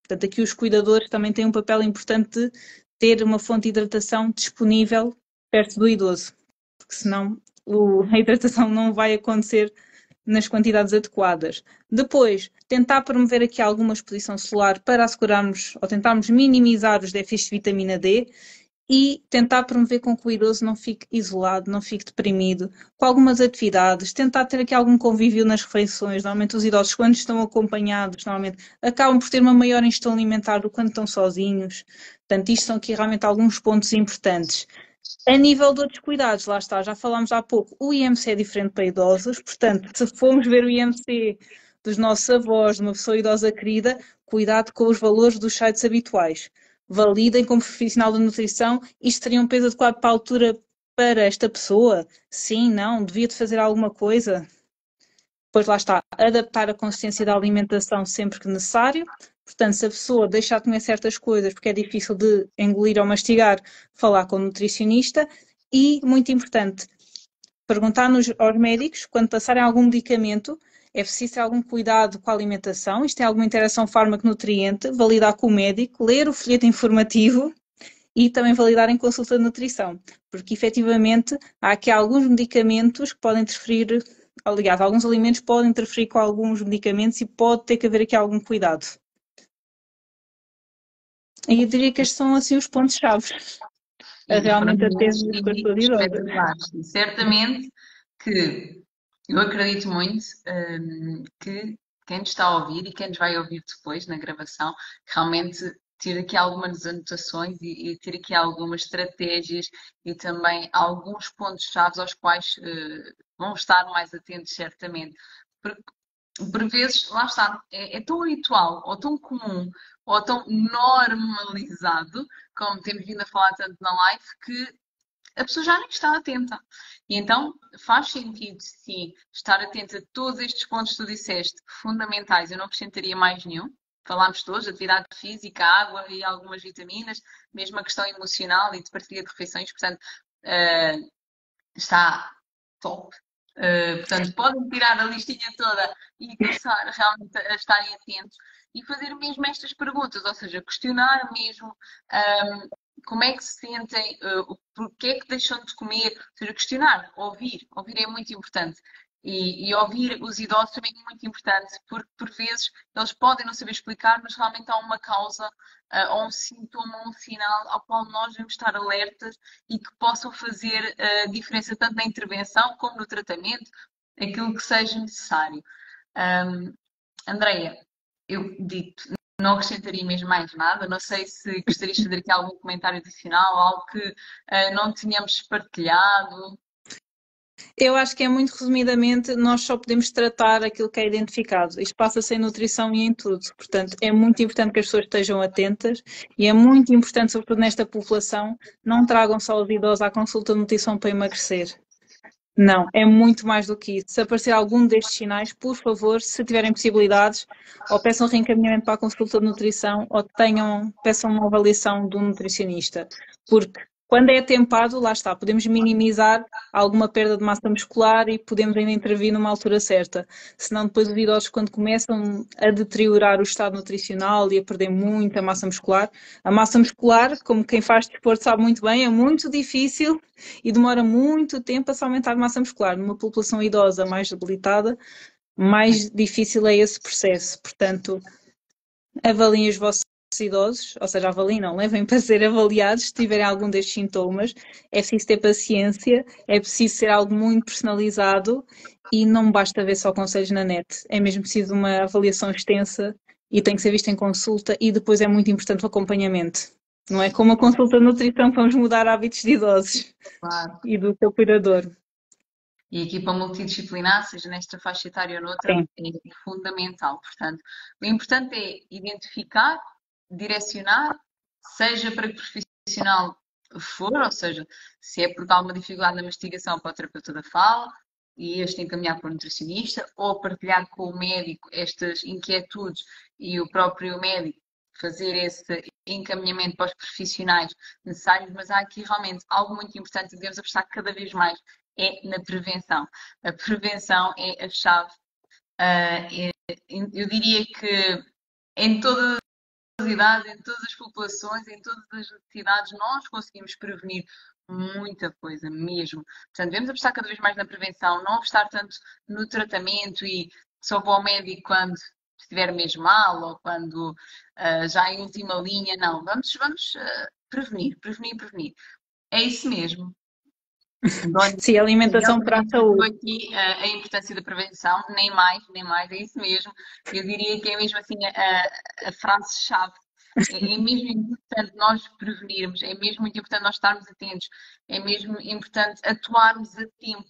Portanto, aqui os cuidadores também têm um papel importante de ter uma fonte de hidratação disponível perto do idoso, porque senão a hidratação não vai acontecer nas quantidades adequadas. Depois, tentar promover aqui alguma exposição solar para assegurarmos ou tentarmos minimizar os déficits de vitamina D e tentar promover com que o idoso não fique isolado, não fique deprimido, com algumas atividades, tentar ter aqui algum convívio nas refeições. Normalmente os idosos, quando estão acompanhados, normalmente acabam por ter uma maior ingestão alimentar do que quando estão sozinhos. Portanto, isto são aqui realmente alguns pontos importantes. A nível de outros cuidados, lá está, já falámos há pouco, o IMC é diferente para idosos, portanto, se formos ver o IMC dos nossos avós, de uma pessoa idosa querida, cuidado com os valores dos sites habituais. Validem como profissional da nutrição, isto teria um peso adequado para a altura para esta pessoa? Sim, não, devia de fazer alguma coisa? Depois lá está, adaptar a consciência da alimentação sempre que necessário. Portanto, se a pessoa deixar de comer certas coisas porque é difícil de engolir ou mastigar, falar com o nutricionista. E, muito importante, perguntar aos médicos, quando passarem algum medicamento, é preciso ter algum cuidado com a alimentação, isto tem alguma interação fármaco-nutriente, validar com o médico, ler o folheto informativo e também validar em consulta de nutrição, porque efetivamente há aqui alguns medicamentos que podem interferir, aliás, alguns alimentos podem interferir com alguns medicamentos e pode ter que haver aqui algum cuidado. E eu diria que estes são assim os pontos-chave a realmente a ter com as pessoas idosas. E certamente que eu acredito muito que quem nos está a ouvir e quem nos vai ouvir depois na gravação realmente ter aqui algumas anotações e ter aqui algumas estratégias e também alguns pontos-chave aos quais vão estar mais atentos, certamente. Porque, por vezes, lá está, é tão habitual ou tão comum ou tão normalizado, como temos vindo a falar tanto na live, que a pessoa já nem está atenta. E então faz sentido, sim, estar atento a todos estes pontos que tu disseste, fundamentais. Eu não acrescentaria mais nenhum. Falámos todos, atividade física, água e algumas vitaminas, mesmo a questão emocional e de partilha de refeições, portanto, está top. Portanto, podem tirar a listinha toda e começar realmente a estarem atentos e fazer mesmo estas perguntas, ou seja, questionar mesmo como é que se sentem, porque é que deixam de comer, ou seja, questionar, ouvir é muito importante. E ouvir os idosos também é muito importante, porque por vezes eles podem não saber explicar, mas realmente há uma causa, ou um sintoma, ou um sinal ao qual nós devemos estar alertas e que possam fazer diferença tanto na intervenção como no tratamento, aquilo que seja necessário. Andreia, eu dito, não acrescentaria mesmo mais nada. Não sei se gostarias de fazer aqui algum comentário adicional, algo que não tínhamos partilhado. Eu acho que é muito resumidamente, nós só podemos tratar aquilo que é identificado. Isto passa-se em nutrição e em tudo. Portanto, é muito importante que as pessoas estejam atentas e é muito importante, sobretudo nesta população, não tragam só os idosos à consulta de nutrição para emagrecer. Não, é muito mais do que isso. Se aparecer algum destes sinais, por favor, se tiverem possibilidades, ou peçam reencaminhamento para a consulta de nutrição ou peçam uma avaliação do nutricionista. Porque quando é atempado, lá está, podemos minimizar alguma perda de massa muscular e podemos ainda intervir numa altura certa. Senão depois os idosos, quando começam a deteriorar o estado nutricional e a perder muita massa muscular, a massa muscular, como quem faz desporto sabe muito bem, é muito difícil e demora muito tempo a se aumentar a massa muscular. Numa população idosa mais debilitada, mais difícil é esse processo. Portanto, avaliem os vossos idosos, ou seja, avaliem não, levem para ser avaliados se tiverem algum destes sintomas. É preciso ter paciência, é preciso ser algo muito personalizado e não basta ver só conselhos na net. É mesmo preciso uma avaliação extensa e tem que ser vista em consulta e depois é muito importante o acompanhamento. Não é como a consulta de nutrição que vamos mudar hábitos de idosos. Claro. E do teu cuidador. E a equipa multidisciplinar, seja nesta faixa etária ou noutra, Sim. é fundamental. Portanto, o importante é identificar, direcionar, seja para que profissional for, ou seja, se é porque há uma dificuldade na mastigação para o terapeuta da fala, e este encaminhar para o nutricionista, ou partilhar com o médico estas inquietudes e o próprio médico fazer esse encaminhamento para os profissionais necessários, mas há aqui realmente algo muito importante e devemos apostar cada vez mais, é na prevenção. A prevenção é a chave. Eu diria que em todas as idades, em todas as populações, em todas as necessidades, nós conseguimos prevenir muita coisa mesmo. Portanto, devemos apostar cada vez mais na prevenção, não apostar tanto no tratamento e só vou ao médico quando estiver mesmo mal ou quando já em última linha. Não, vamos prevenir, prevenir, prevenir. É isso mesmo. Dói- Sim, alimentação para a saúde. aqui a importância da prevenção, nem mais, é isso mesmo. Eu diria que é mesmo assim a frase-chave. É mesmo importante nós prevenirmos, é mesmo muito importante nós estarmos atentos, é mesmo importante atuarmos a tempo.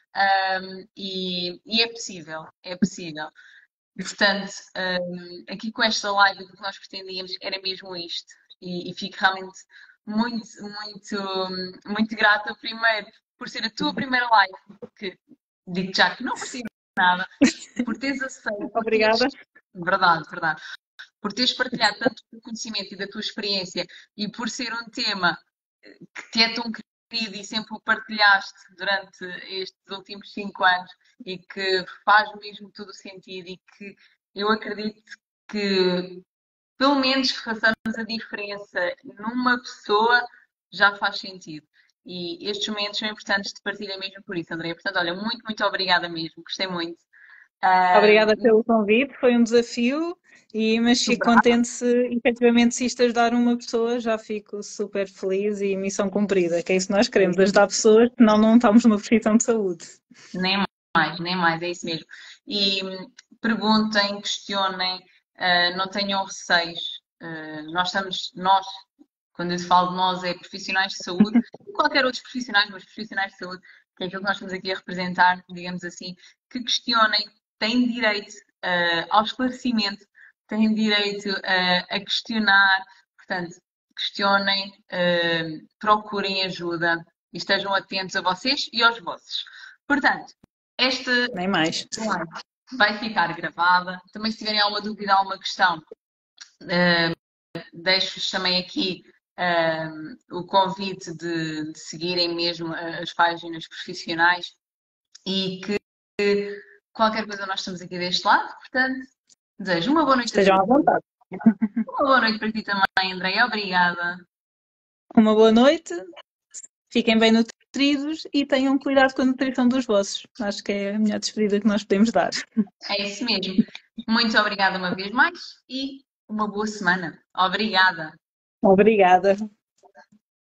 E é possível, é possível. Portanto, aqui com esta live, o que nós pretendíamos era mesmo isto. E fico realmente muito, muito grata, primeiro, por ser a tua primeira live, que digo já que não percebo nada, por teres aceito, por teres. Obrigada. Verdade, verdade. Por teres partilhado tanto do conhecimento e da tua experiência e por ser um tema que te é tão querido e sempre o partilhaste durante estes últimos 5 anos e que faz mesmo todo o sentido e que eu acredito que pelo menos que façamos a diferença numa pessoa já faz sentido. E estes momentos são importantes de partilha mesmo por isso, Andréia. Portanto, olha, muito, muito obrigada mesmo. Gostei muito. Ah, Obrigada pelo convite, foi um desafio, mas fico contente se efetivamente se isto ajudar uma pessoa, já fico super feliz e missão cumprida, que é isso que nós queremos, ajudar pessoas, senão não estamos numa profissão de saúde. nem mais, é isso mesmo. E perguntem, questionem, não tenham receios. Nós, quando eu falo de nós, é profissionais de saúde, e qualquer outros profissionais, mas profissionais de saúde, que é aquilo que nós estamos aqui a representar, digamos assim, que questionem, têm direito ao esclarecimento, têm direito a questionar, portanto, questionem, procurem ajuda e estejam atentos a vocês e aos vossos. Portanto, esta Nem mais. live vai ficar gravada. Também, se tiverem alguma dúvida, alguma questão, deixo-vos também aqui o convite de seguirem mesmo as páginas profissionais e que qualquer coisa nós estamos aqui deste lado. Portanto, desejo uma boa noite a Estejam à todos. vontade. Uma boa noite para ti também, Andréia. Obrigada. Uma boa noite, fiquem bem nutridos e tenham cuidado com a nutrição dos vossos. Acho que é a melhor despedida que nós podemos dar. É isso mesmo. Muito obrigada uma vez mais e uma boa semana. Obrigada. Obrigada.